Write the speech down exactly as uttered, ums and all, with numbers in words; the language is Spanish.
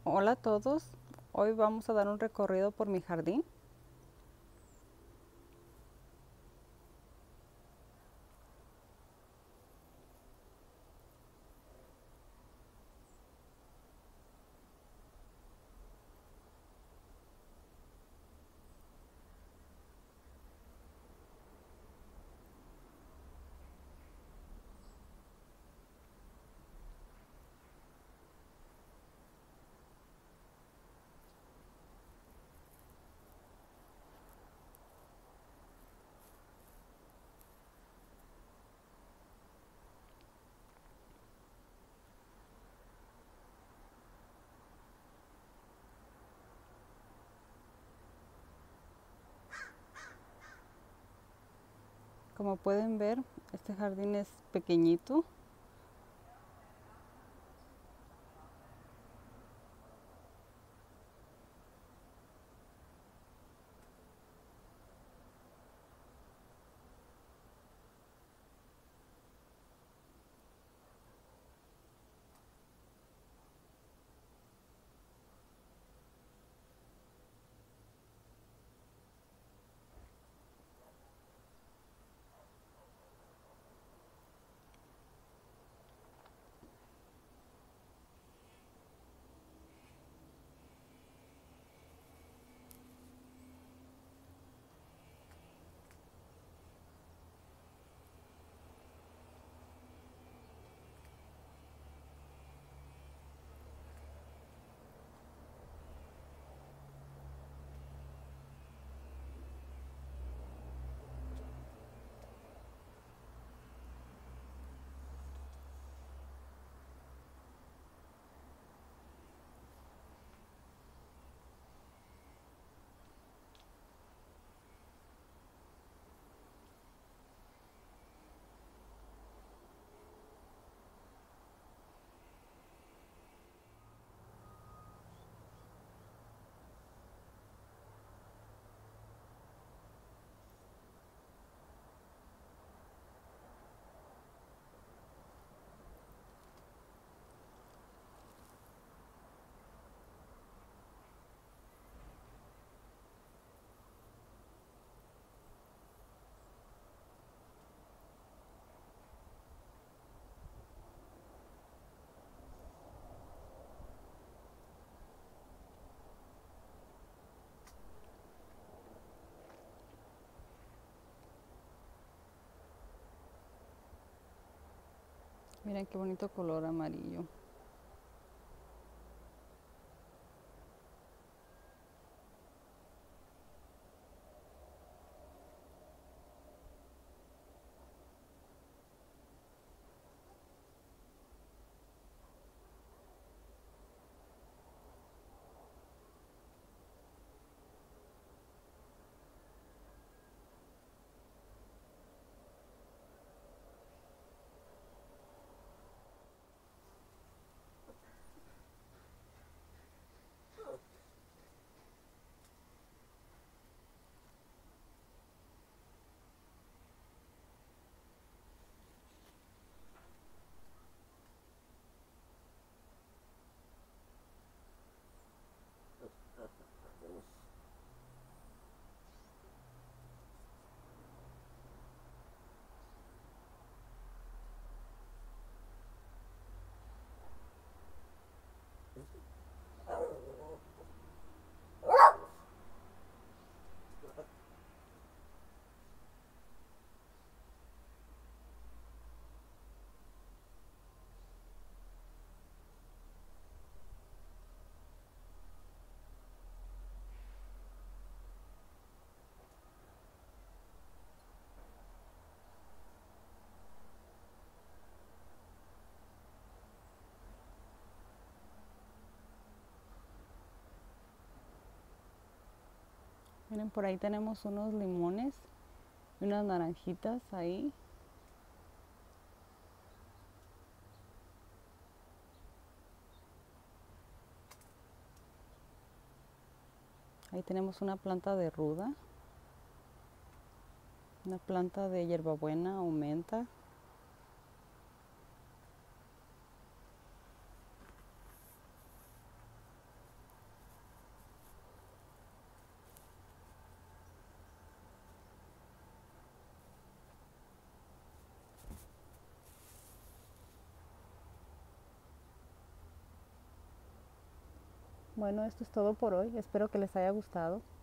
Hola a todos, hoy vamos a dar un recorrido por mi jardín. Como pueden ver, este jardín es pequeñito. Miren qué bonito color amarillo. Miren, por ahí tenemos unos limones y unas naranjitas ahí. Ahí tenemos una planta de ruda, una planta de hierbabuena o menta. Bueno, esto es todo por hoy. Espero que les haya gustado.